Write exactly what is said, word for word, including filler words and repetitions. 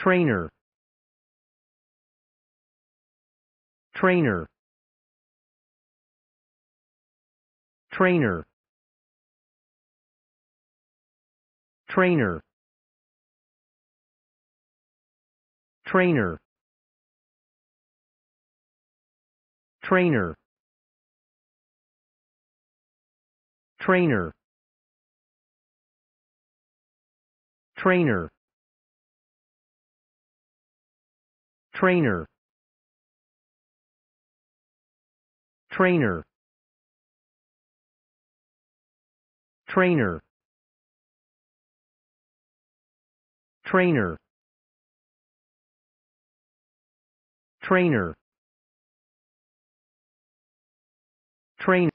treɪnər, treɪnər, treɪnər, treɪnər, treɪnər, treɪnər, treɪnər, treɪnər, treɪnər, treɪnər, treɪnər, treɪnər, treɪnər, treɪnər,